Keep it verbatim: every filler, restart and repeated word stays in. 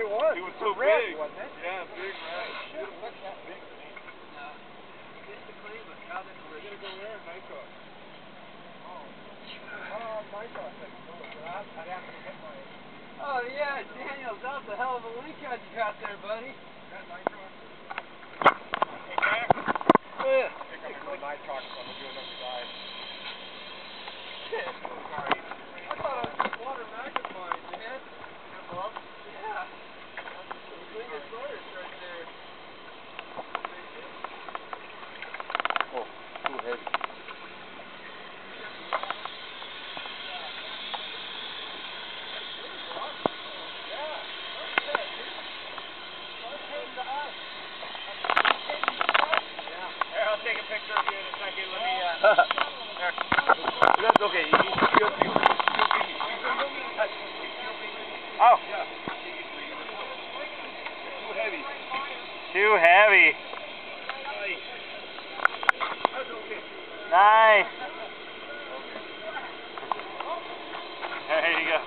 was. He was so red, big. wasn't it? Yeah, big red. Shit, it wasn't that big to me. No. Basically, but how did We're going to go there, Nighthawk. Oh. Uh, Nighthawk, I can do it, but I'd, I'd have to get my... Oh, yeah, Daniel, that was a hell of a link out you got there, buddy. That Nighthawk? Hey, Mac. Yeah. I think I'm going to go Nighthawk, so I'm going to do another dive. Shit. I thought it was just water magnifying, man. Yeah. Lingus Lawyers right there. Oh, too heavy. Here, I'll take a picture of you in a second. Let me, uh... there. That's okay. You, you, you, you, Oh. yeah. Too heavy. Too heavy. Nice. That's okay. Nice. There you go.